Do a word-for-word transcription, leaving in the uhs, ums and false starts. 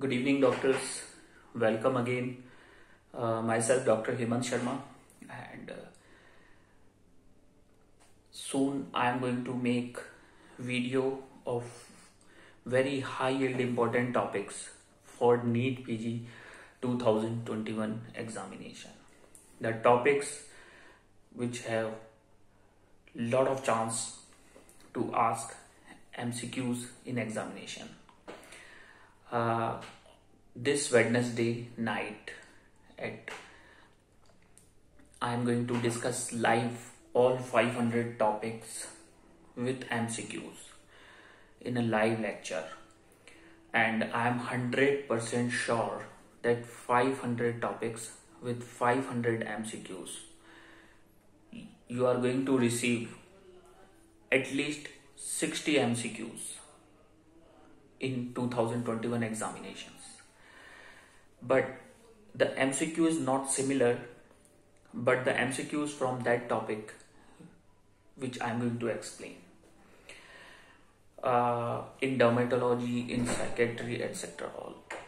Good evening, doctors. Welcome again. Uh, myself, Doctor Hemant Sharma, and uh, soon I am going to make video of very high yield important topics for NEET P G twenty twenty-one examination. The topics which have lot of chance to ask M C Qs in examination. Uh, this Wednesday night at I am going to discuss live all five hundred topics with M C Qs in a live lecture, and I am one hundred percent sure that five hundred topics with five hundred M C Qs you are going to receive at least sixty M C Qs in two thousand twenty-one examinations. But the M C Q is not similar, but the M C Qs from that topic which I am going to explain. Uh, in dermatology, in psychiatry, et cetera all.